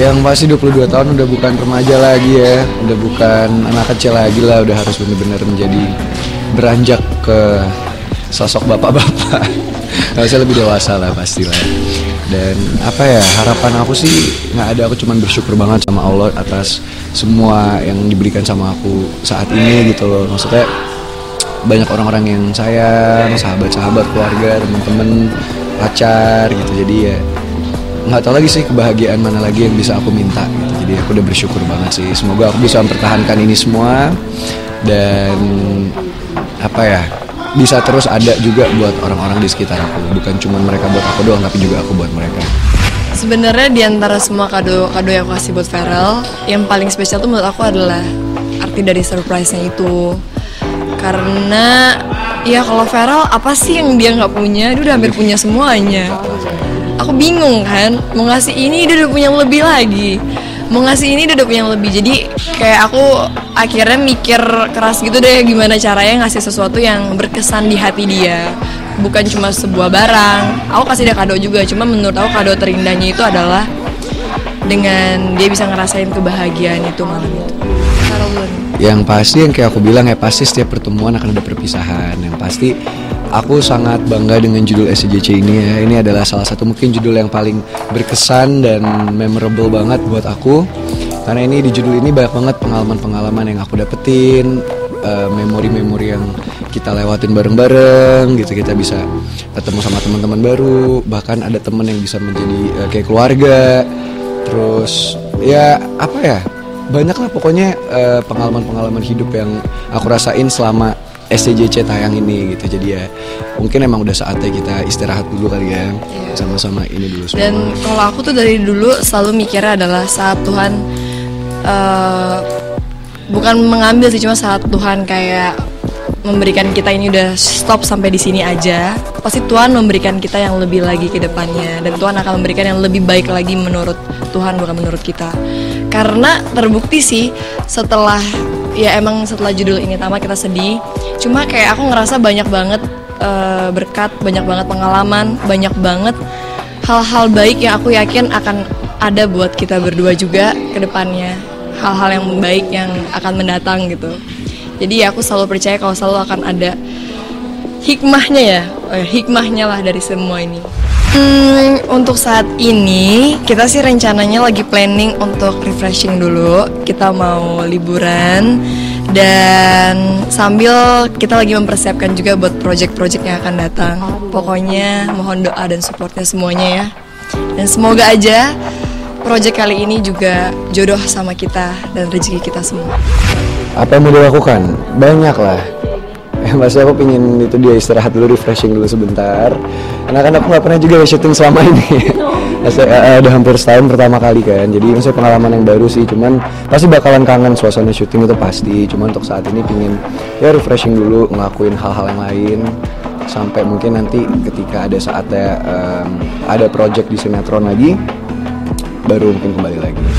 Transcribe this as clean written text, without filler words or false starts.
Yang pasti 22 tahun udah bukan remaja lagi ya, udah bukan anak kecil lagi lah, udah harus bener-bener menjadi beranjak ke sosok bapak-bapak. Harusnya lebih dewasa lah pastilah. Dan apa ya, harapan aku sih nggak ada, aku cuman bersyukur banget sama Allah atas semua yang diberikan sama aku saat ini gitu loh. Maksudnya banyak orang-orang yang sayang, sahabat-sahabat, keluarga, teman-teman, pacar gitu. Jadi ya nggak tahu lagi sih kebahagiaan mana lagi yang bisa aku minta gitu. Jadi aku udah bersyukur banget sih. Semoga aku bisa mempertahankan ini semua dan apa ya, bisa terus ada juga buat orang-orang di sekitar aku. Bukan cuma mereka buat aku doang, tapi juga aku buat mereka. Sebenarnya di antara semua kado yang aku kasih buat Pharrell, yang paling spesial tuh menurut aku adalah arti dari surprise-nya itu. Karena ya kalau Pharrell apa sih yang dia nggak punya? Dia udah hampir punya semuanya. Aku bingung kan, mau ngasih ini dia udah punya yang lebih lagi, mau ngasih ini dia udah punya yang lebih. Jadi kayak aku akhirnya mikir keras gitu deh, gimana caranya ngasih sesuatu yang berkesan di hati dia, bukan cuma sebuah barang. Aku kasih dia kado juga, cuma menurut aku kado terindahnya itu adalah dengan dia bisa ngerasain kebahagiaan itu malam itu. Yang pasti yang kayak aku bilang ya, pasti setiap pertemuan akan ada perpisahan. Yang pasti aku sangat bangga dengan judul SCJC ini ya. Ini adalah salah satu mungkin judul yang paling berkesan dan memorable banget buat aku. Karena ini di judul ini banyak banget pengalaman-pengalaman yang aku dapetin, memori-memori yang kita lewatin bareng-bareng gitu. Kita bisa ketemu sama teman-teman baru, bahkan ada teman yang bisa menjadi kayak keluarga. Terus ya apa ya, banyak lah pokoknya pengalaman-pengalaman hidup yang aku rasain selama SCJC tayang ini gitu. Jadi ya mungkin emang udah saatnya kita istirahat dulu kali ya, sama-sama ini dulu semua. Dan kalau aku tuh dari dulu selalu mikirnya adalah saat Tuhan bukan mengambil sih, cuma saat Tuhan kayak memberikan kita ini udah stop sampai di sini aja, pasti Tuhan memberikan kita yang lebih lagi ke depannya, dan Tuhan akan memberikan yang lebih baik lagi menurut Tuhan, bukan menurut kita. Karena terbukti sih setelah judul ini tamat kita sedih, cuma kayak aku ngerasa banyak banget berkat, banyak banget pengalaman, banyak banget hal-hal baik yang aku yakin akan ada buat kita berdua juga ke depannya, hal-hal yang baik yang akan mendatang gitu. Jadi aku selalu percaya kalau selalu akan ada hikmahnya hikmahnya lah dari semua ini. Untuk saat ini kita sih rencananya lagi planning untuk refreshing dulu. Kita mau liburan dan sambil kita lagi mempersiapkan juga buat project-project yang akan datang. Pokoknya mohon doa dan supportnya semuanya ya. Dan semoga aja project kali ini juga jodoh sama kita dan rezeki kita semua. Apa yang mau dilakukan? Banyak lah. Pasti aku pingin itu dia istirahat dulu, refreshing dulu sebentar. Karena kan aku nggak pernah juga syuting selama ini. Udah hampir setahun pertama kali kan. Jadi maksudnya pengalaman yang baru sih. Cuman pasti bakalan kangen suasana syuting itu pasti. Cuman untuk saat ini pingin ya refreshing dulu, ngelakuin hal-hal yang lain. Sampai mungkin nanti ketika ada saatnya ada project di sinetron lagi, baru mungkin kembali lagi.